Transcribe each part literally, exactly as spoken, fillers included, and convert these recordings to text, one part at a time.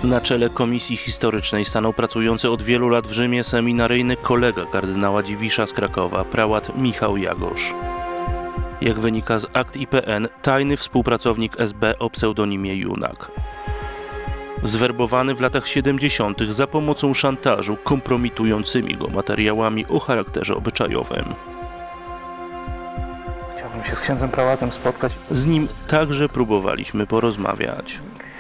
Na czele Komisji Historycznej stanął pracujący od wielu lat w Rzymie seminaryjny kolega kardynała Dziwisza z Krakowa, prałat Michał Jagosz. Jak wynika z akt I P N, tajny współpracownik S B o pseudonimie Junak. Zwerbowany w latach siedemdziesiątych za pomocą szantażu kompromitującymi go materiałami o charakterze obyczajowym. Chciałbym się z księdzem prałatem spotkać. Z nim także próbowaliśmy porozmawiać.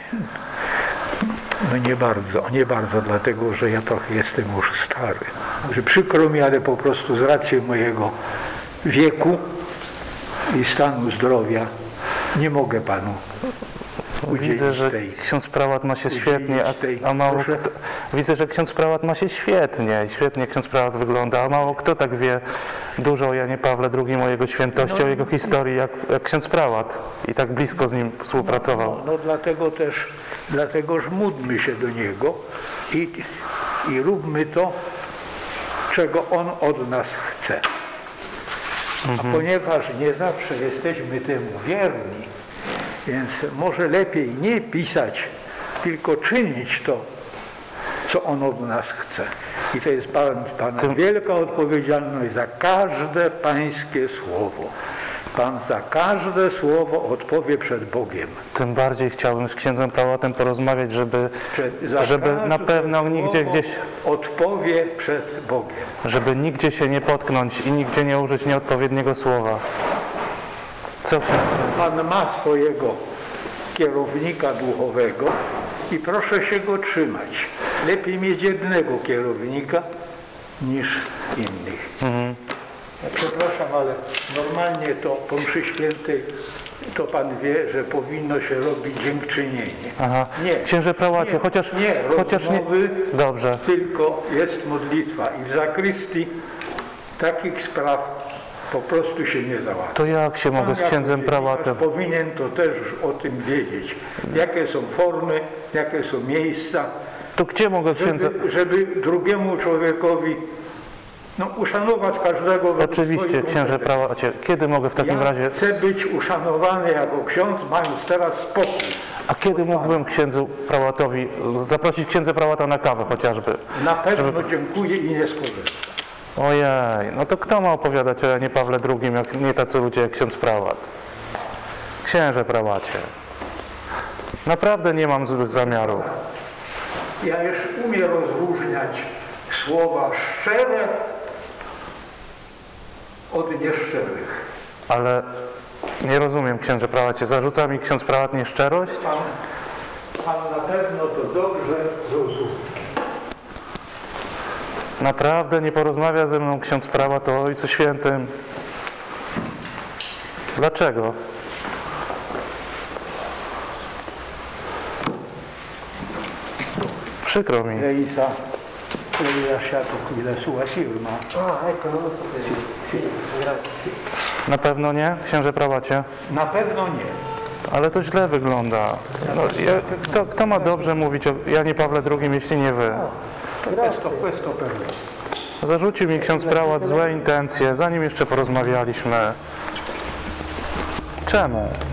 No nie bardzo, nie bardzo, dlatego że ja trochę jestem już stary. Że przykro mi, ale po prostu z racji mojego wieku i stanu zdrowia nie mogę panu udzielić Widzę, że tej, ksiądz prałat ma się świetnie, a, a mało kto, widzę, że ksiądz prałat ma się świetnie, świetnie ksiądz prałat wygląda, a mało kto tak wie dużo o Janie Pawle drugim, o jego świętości, no, o jego historii, jak, jak ksiądz prałat i tak blisko z nim współpracował. No, no, no dlatego też, dlatego że módlmy się do niego i, i róbmy to, czego on od nas chce. A ponieważ nie zawsze jesteśmy temu wierni, więc może lepiej nie pisać, tylko czynić to, co on od nas chce. I to jest Pan, Pana Tym... wielka odpowiedzialność za każde pańskie słowo. Pan za każde słowo odpowie przed Bogiem. Tym bardziej chciałbym z księdzem prałatem porozmawiać, żeby, żeby na pewno nigdzie gdzieś odpowie przed Bogiem. Żeby nigdzie się nie potknąć i nigdzie nie użyć nieodpowiedniego słowa. Co Pan ma swojego kierownika duchowego i proszę się go trzymać. Lepiej mieć jednego kierownika niż innych. Mhm. Przepraszam, ale normalnie to po mszy świętej to pan wie, że powinno się robić dziękczynienie. Aha. Nie. Księże prałacie, nie, chociaż nie, chociaż rozmowy, nie. Dobrze. Tylko jest modlitwa i w zakrystii takich spraw po prostu się nie załatwi. To jak się mogę z księdzem prałatem? Powinien to też już o tym wiedzieć. Jakie są formy, jakie są miejsca. To gdzie mogę księdza... Żeby, żeby drugiemu człowiekowi no, uszanować każdego. Oczywiście, księże prałacie. Kiedy mogę w takim ja razie... chcę być uszanowany jako ksiądz, mając teraz spokój. A kiedy mógłbym księdzu prałatowi zaprosić księdza prałata na kawę chociażby? Na pewno żeby... dziękuję i nie skorzystam. Ojej, no to kto ma opowiadać o Janie Pawle drugim, jak nie tacy ludzie jak ksiądz prałat? Księże prałacie. Naprawdę nie mam złych zamiarów. Ja już umiem rozróżniać słowa szczere od nieszczerych. Ale nie rozumiem, księże prałacie. Zarzuca mi ksiądz prałat nieszczerość? Pan, pan na pewno to dobrze rozumie. Naprawdę nie porozmawia ze mną ksiądz prałat o Ojcu Świętym? Dlaczego? Przykro mi. Reisa, l'hai lasciato qui la sua firma. Ah, ecco, non lo sapevo. Sì, grazie. Na pewno nie, księże prałacie? Na pewno nie. Ale to źle wygląda. No, ja, kto, kto ma dobrze mówić o Janie Pawle drugim, jeśli nie wy? Questo, questo per me. Zarzucił mi ksiądz prałat złe intencje, zanim jeszcze porozmawialiśmy. Czemu?